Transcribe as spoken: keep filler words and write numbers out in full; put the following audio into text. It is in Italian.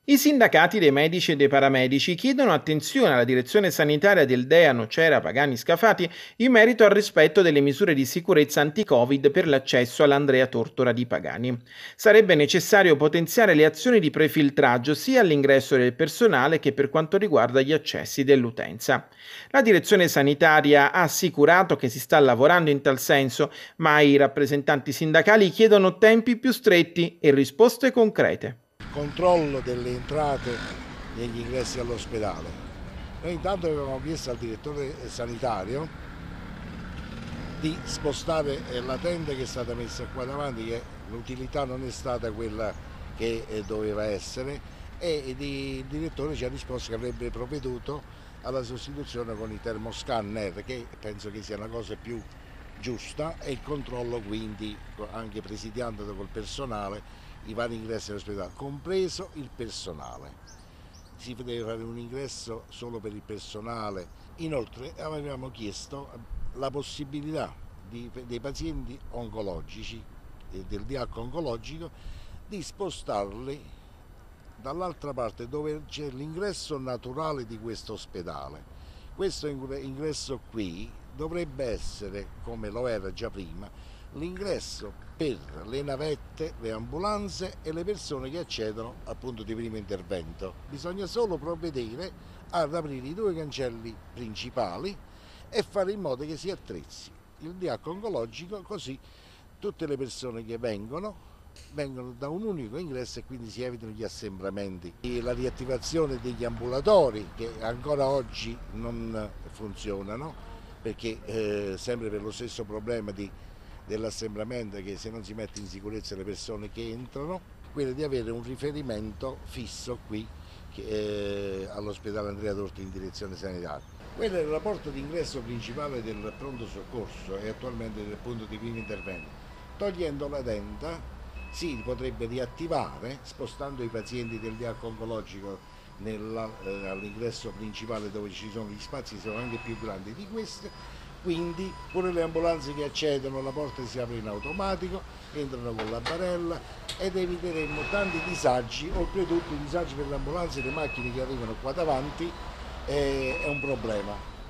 I sindacati dei medici e dei paramedici chiedono attenzione alla direzione sanitaria del D E A Nocera Pagani Scafati in merito al rispetto delle misure di sicurezza anti-Covid per l'accesso all'Andrea Tortora di Pagani. Sarebbe necessario potenziare le azioni di prefiltraggio sia all'ingresso del personale che per quanto riguarda gli accessi dell'utenza. La direzione sanitaria ha assicurato che si sta lavorando in tal senso, ma i rappresentanti sindacali chiedono tempi più stretti e risposte concrete. Controllo delle entrate negli ingressi all'ospedale. Noi intanto avevamo chiesto al direttore sanitario di spostare la tenda che è stata messa qua davanti, che l'utilità non è stata quella che doveva essere, e il direttore ci ha risposto che avrebbe provveduto alla sostituzione con i termoscanner, che penso che sia una cosa più giusta, e il controllo quindi anche presidiando col personale i vari ingressi all'ospedale, compreso il personale. Si deve fare un ingresso solo per il personale. Inoltre avevamo chiesto la possibilità di, dei pazienti oncologici, del D H oncologico, di spostarli dall'altra parte dove c'è l'ingresso naturale di questo ospedale. Questo ingresso qui dovrebbe essere, come lo era già prima, l'ingresso per le navette, le ambulanze e le persone che accedono al punto di primo intervento. Bisogna solo provvedere ad aprire i due cancelli principali e fare in modo che si attrezzi il D H oncologico, così tutte le persone che vengono vengono da un unico ingresso e quindi si evitano gli assembramenti. E la riattivazione degli ambulatori, che ancora oggi non funzionano, perché eh, sempre per lo stesso problema di, dell'assembramento, che se non si mette in sicurezza le persone che entrano, quello di avere un riferimento fisso qui eh, all'ospedale Andrea Tortora in direzione sanitaria. Quello è la porta d'ingresso principale del pronto soccorso e attualmente del punto di primo intervento. Togliendo la tenda si potrebbe riattivare spostando i pazienti del D H oncologico eh, all'ingresso principale, dove ci sono gli spazi, sono anche più grandi di questi, quindi pure le ambulanze che accedono, la porta si apre in automatico, entrano con la barella ed eviteremo tanti disagi. Oltretutto i disagi per le ambulanze e le macchine che arrivano qua davanti eh, è un problema.